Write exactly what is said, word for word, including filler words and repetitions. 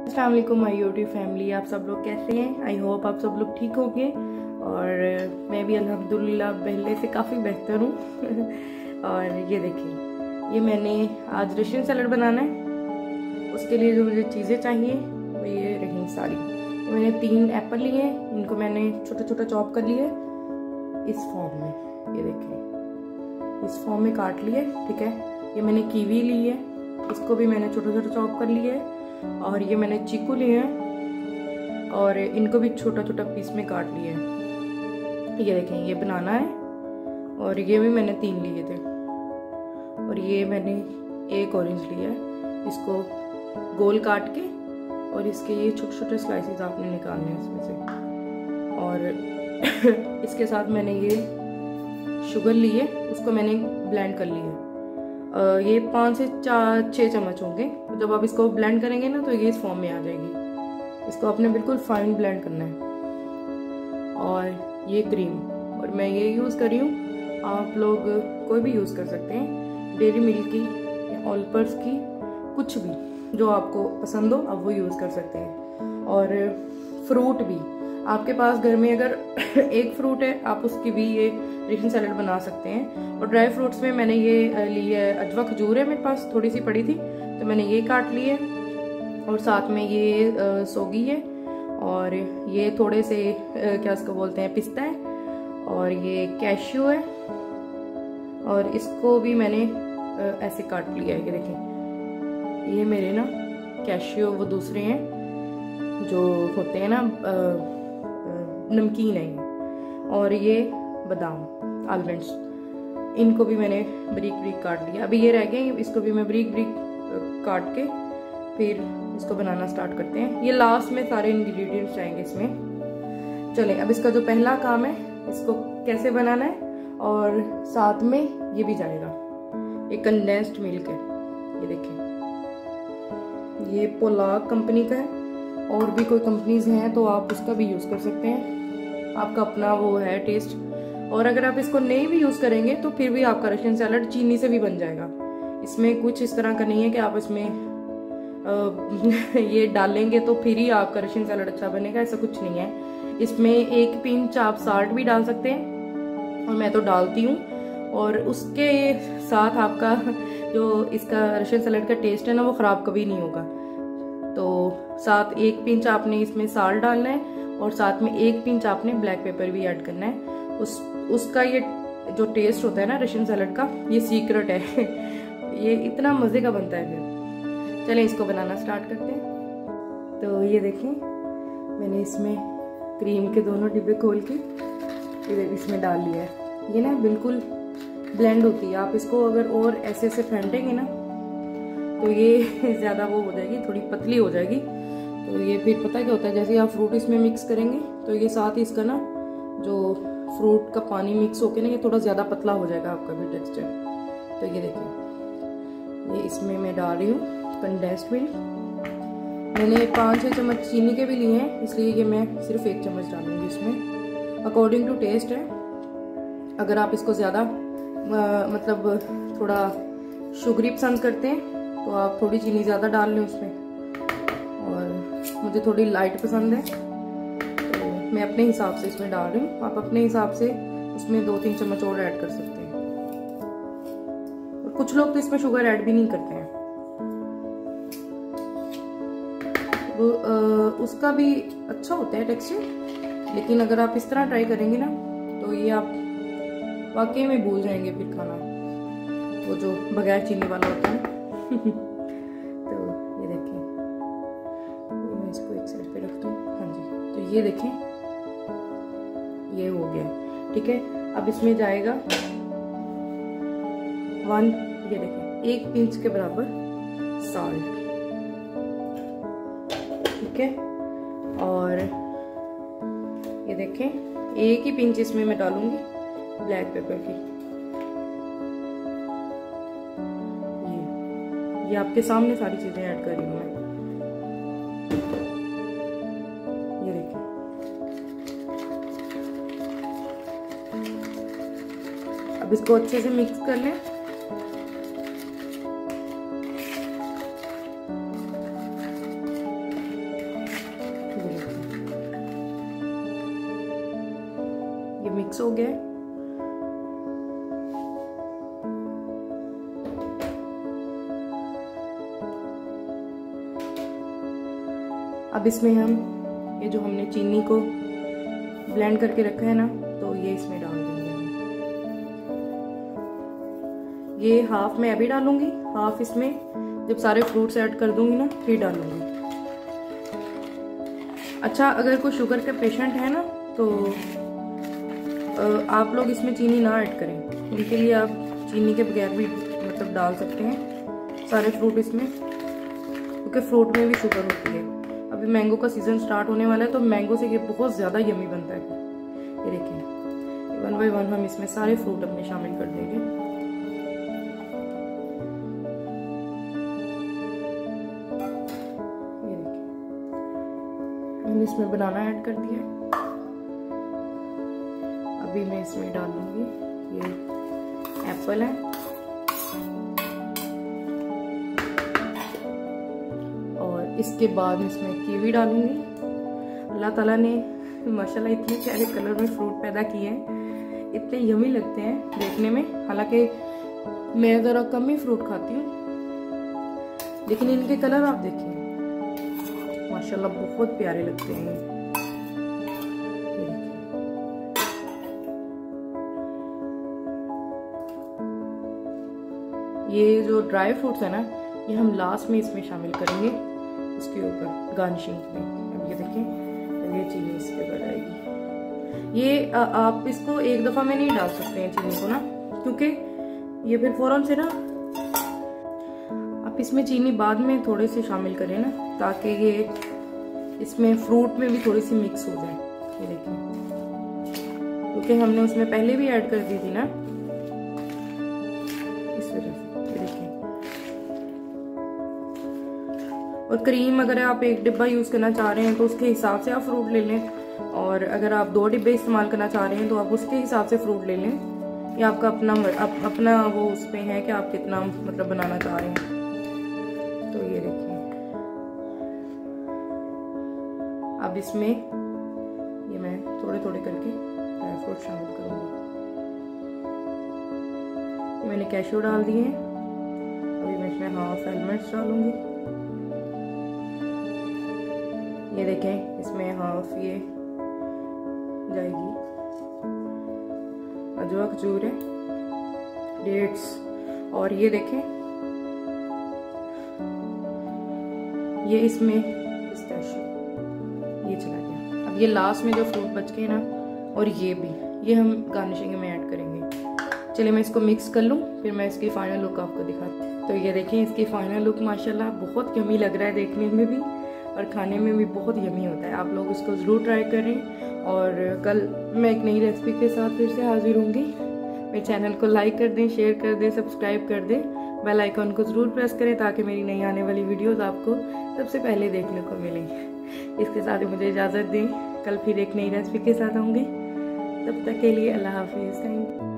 अस्सलाम वालेकुम my YouTube family, आप सब लोग कैसे हैं? आई होप आप सब लोग ठीक होंगे और मैं भी अल्हम्दुलिल्लाह पहले से काफ़ी बेहतर हूँ। और ये देखिए, ये मैंने आज रशियन सैलड बनाना है। उसके लिए जो मुझे चीज़ें चाहिए वो ये रही सारी। मैंने तीन एप्पल लिए हैं, इनको मैंने छोटा छोटा चॉप कर लिया इस फॉर्म में। ये देखिए, इस फॉर्म में काट लिए, ठीक है। ये मैंने कीवी ली है, इसको भी मैंने छोटा छोटा चॉप कर लिया है। और ये मैंने चीकू लिए हैं और इनको भी छोटा छोटा पीस में काट लिया है। ये देखें, ये बनाना है और ये भी मैंने तीन लिए थे। और ये मैंने एक ऑरेंज लिया है, इसको गोल काट के और इसके ये छोटे छोटे स्लाइसेस आपने निकालने हैं इसमें से। और इसके साथ मैंने ये शुगर ली है, उसको मैंने ब्लेंड कर लिया है। ये पाँच से चार छः चम्मच होंगे। तो जब आप इसको ब्लेंड करेंगे ना तो ये इस फॉर्म में आ जाएगी। इसको आपने बिल्कुल फाइन ब्लेंड करना है। और ये क्रीम, और मैं ये यूज़ कर रही हूँ, आप लोग कोई भी यूज़ कर सकते हैं, डेयरी मिल्क की या ऑलपर्स की, कुछ भी जो आपको पसंद हो आप वो यूज़ कर सकते हैं। और फ्रूट भी आपके पास घर में अगर एक फ्रूट है, आप उसकी भी ये रशियन सैलड बना सकते हैं। और ड्राई फ्रूट्स में मैंने ये ली है अजवा खजूर है, मेरे पास थोड़ी सी पड़ी थी तो मैंने ये काट ली है। और साथ में ये आ, सोगी है, और ये थोड़े से आ, क्या इसको बोलते हैं, पिस्ता है, और ये कैश्यू है। और इसको भी मैंने आ, ऐसे काट लिया है। ये देखें, ये मेरे ना कैश्यू वो दूसरे हैं जो होते हैं ना नमकीन है ये। और ये बादाम आलमंड्स, इनको भी मैंने बारीक बारीक काट लिया। अभी ये रह गए, इसको भी मैं बारीक बारीक काट के फिर इसको बनाना स्टार्ट करते हैं। ये लास्ट में सारे इंग्रेडिएंट्स जाएंगे इसमें। चलें, अब इसका जो पहला काम है, इसको कैसे बनाना है, और साथ में ये भी जाएगा, ये कंडेंस्ड मिल्क है। ये देखिए, ये पोलाक कंपनी का है, और भी कोई कंपनीज हैं तो आप उसका भी यूज़ कर सकते हैं, आपका अपना वो है टेस्ट। और अगर आप इसको नहीं भी यूज़ करेंगे तो फिर भी आपका रशियन सैलड चीनी से भी बन जाएगा। इसमें कुछ इस तरह का नहीं है कि आप इसमें आ, ये डालेंगे तो फिर ही आपका रशियन सैलड अच्छा बनेगा, ऐसा कुछ नहीं है। इसमें एक पिंच आप साल्ट भी डाल सकते हैं, और मैं तो डालती हूँ। और उसके साथ आपका जो इसका रशियन सैलड का टेस्ट है ना, वो ख़राब कभी नहीं होगा। तो साथ एक पिंच आपने इसमें साल्ट डालना है, और साथ में एक पिंच आपने ब्लैक पेपर भी ऐड करना है। उस उसका ये जो टेस्ट होता है ना रशियन सैलड का, ये सीक्रेट है। ये इतना मज़े का बनता है। फिर चलें इसको बनाना स्टार्ट करते हैं। तो ये देखें, मैंने इसमें क्रीम के दोनों डिब्बे खोल के इधर इसमें डाल लिया है। ये ना बिल्कुल ब्लेंड होती है। आप इसको अगर और ऐसे ऐसे फेंटेंगे ना तो ये ज़्यादा वो हो जाएगी, थोड़ी पतली हो जाएगी। तो ये फिर पता क्या होता है, जैसे आप फ्रूट इसमें मिक्स करेंगे तो ये साथ ही इसका ना जो फ्रूट का पानी मिक्स होके ना ये थोड़ा ज़्यादा पतला हो जाएगा आपका भी टेक्सचर। तो ये देखिए, ये इसमें मैं डाल रही हूँ कंडेंस्ड मिल्क। मैंने पाँच छः चम्मच चीनी के भी लिए हैं, इसलिए ये मैं सिर्फ एक चम्मच डालूंगी इसमें। अकॉर्डिंग टू टेस्ट है, अगर आप इसको ज़्यादा मतलब थोड़ा शुगरी पसंद करते हैं तो आप थोड़ी चीनी ज़्यादा डाल लें उसमें। और मुझे थोड़ी लाइट पसंद है तो मैं अपने हिसाब से इसमें डाल रही हूँ। आप अपने हिसाब से उसमें दो तीन चम्मच और ऐड कर सकते हैं। और कुछ लोग तो इसमें शुगर ऐड भी नहीं करते हैं, वो आ, उसका भी अच्छा होता है टेक्सचर। लेकिन अगर आप इस तरह ट्राई करेंगे ना तो ये आप वाकई में भूल जाएंगे फिर खाना, वो जो बगैर चीनी वाला होता है। तो ये देखें, ये मैं इसको एक साइड पे रख दूँ। हाँ जी, तो ये देखें, ये हो गया, ठीक है। अब इसमें जाएगा वन, ये देखें, एक पिंच के बराबर साल्ट, ठीक है। और ये देखें, एक ही पिंच इसमें मैं डालूंगी ब्लैक पेपर की। ये आपके सामने सारी चीजें ऐड कर रही हूँ मैं। ये देखिए, अब इसको अच्छे से मिक्स कर लें। मिक्स हो गया है। अब इसमें हम ये जो हमने चीनी को ब्लेंड करके रखा है ना, तो ये इसमें डाल देंगे। ये हाफ मैं अभी डालूंगी, हाफ इसमें जब सारे फ्रूट्स ऐड कर दूंगी ना फिर डालूंगी। अच्छा, अगर कोई शुगर के पेशेंट है ना तो आप लोग इसमें चीनी ना ऐड करें, उनके लिए आप चीनी के बगैर भी मतलब डाल सकते हैं सारे फ्रूट इसमें, क्योंकि फ्रूट में भी शुगर होती है। अभी मैंगो का सीजन स्टार्ट होने वाला है तो मैंगो से ये बहुत ज़्यादा यमी बनता है। ये देखिए, वन बाय वन हम इसमें सारे फ्रूट अपने शामिल कर देंगे। ये देखिए, मैंने इसमें बनाना ऐड कर दिया है। अभी मैं इसमें डालूंगी ये एप्पल है, और इसके बाद इसमें कीवी डालूंगी। अल्लाह ताला ने माशाल्लाह इतने प्यारे कलर में फ्रूट पैदा किए हैं, इतने यमी लगते हैं देखने में। हालांकि मैं ज़रा कम ही फ्रूट खाती हूँ, लेकिन इनके कलर आप देखिए माशाल्लाह बहुत प्यारे लगते हैं। ये जो ड्राई फ्रूट्स है ना, ये हम लास्ट में इसमें शामिल करेंगे, इसके ऊपर गार्निशिंग में। अब ये देखें, अब ये चीनी इसके ऊपर आएगी। ये आ, आप इसको एक दफा में नहीं डाल सकते हैं चीनी को ना, क्योंकि ये फिर फौरन से ना, आप इसमें चीनी बाद में थोड़े से शामिल करें ना, ताकि ये इसमें फ्रूट में भी थोड़ी सी मिक्स हो जाए। ये देखिए, क्योंकि हमने उसमें पहले भी ऐड कर दी थी ना, इस वजह से। और क्रीम अगर आप एक डिब्बा यूज़ करना चाह रहे हैं तो उसके हिसाब से आप फ्रूट ले लें, और अगर आप दो डिब्बे इस्तेमाल करना चाह रहे हैं तो आप उसके हिसाब से फ्रूट ले लें। ये आपका अपना अप, अपना वो उस पे है कि आप कितना मतलब बनाना चाह रहे हैं। तो ये देखिए, अब इसमें ये मैं थोड़े थोड़े करके ड्राई फ्रूट शामिल करूँगी। ये मैंने कैशू डाल दिए हैं, अभी मैं इसमें हाफ आलमंड्स डालूंगी। ये देखें, इसमें हाफ ये जाएगी अजवा खजूर है, डेट्स, और ये देखें ये इसमें पिस्ताशियो, ये चला गया। अब ये लास्ट में जो फ्रूट बच गए ना, और ये भी, ये हम गार्निशिंग में ऐड करेंगे। चलिए मैं इसको मिक्स कर लूँ, फिर मैं इसकी फाइनल लुक आपको दिखाती हूँ। तो ये देखें, इसकी फाइनल लुक माशाल्लाह बहुत यमी लग रहा है देखने में भी, और खाने में भी बहुत यमी होता है। आप लोग इसको ज़रूर ट्राई करें, और कल मैं एक नई रेसिपी के साथ फिर से हाजिर होंगी। मेरे चैनल को लाइक कर दें, शेयर कर दें, सब्सक्राइब कर दें, बेल आइकन को ज़रूर प्रेस करें ताकि मेरी नई आने वाली वीडियोस आपको सबसे पहले देखने को मिलें। इसके साथ ही मुझे इजाज़त दें, कल फिर एक नई रेसिपी के साथ आऊँगी। तब तक के लिए अल्लाह हाफिज़।